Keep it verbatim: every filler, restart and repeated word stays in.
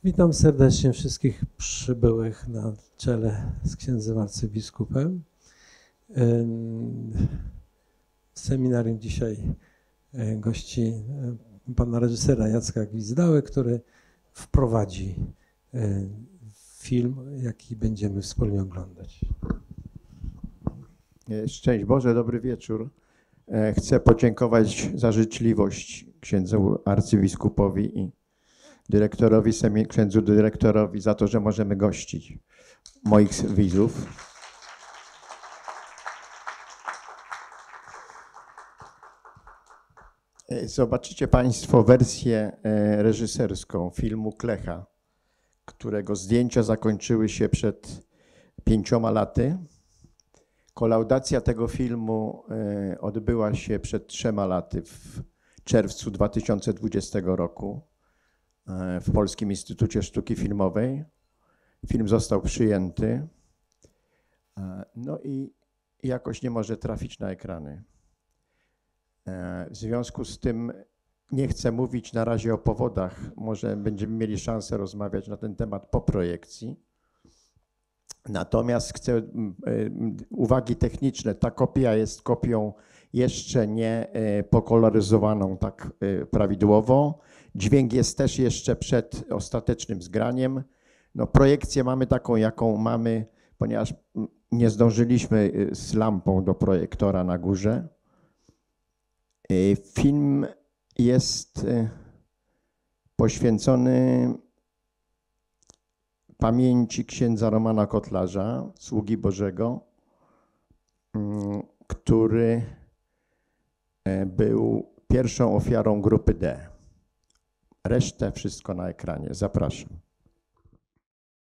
Witam serdecznie wszystkich przybyłych na czele z księdzem arcybiskupem. W seminarium dzisiaj gości pana reżysera Jacka Gwizdały, który wprowadzi film, jaki będziemy wspólnie oglądać. Szczęść Boże, dobry wieczór. Chcę podziękować za życzliwość księdzu arcybiskupowi i dyrektorowi, księdzu dyrektorowi za to, że możemy gościć moich widzów. Zobaczycie Państwo wersję reżyserską filmu Klecha, którego zdjęcia zakończyły się przed pięcioma laty. Kolaudacja tego filmu odbyła się przed trzema laty, w czerwcu dwa tysiące dwudziestego roku w Polskim Instytucie Sztuki Filmowej. Film został przyjęty, no i jakoś nie może trafić na ekrany. W związku z tym nie chcę mówić na razie o powodach, może będziemy mieli szansę rozmawiać na ten temat po projekcji. Natomiast chcę uwagi techniczne. Ta kopia jest kopią jeszcze nie pokoloryzowaną tak prawidłowo. Dźwięk jest też jeszcze przed ostatecznym zgraniem. No, projekcję mamy taką, jaką mamy, ponieważ nie zdążyliśmy z lampą do projektora na górze. Film jest poświęcony pamięci księdza Romana Kotlarza, sługi Bożego, który był pierwszą ofiarą grupy D. Resztę wszystko na ekranie. Zapraszam.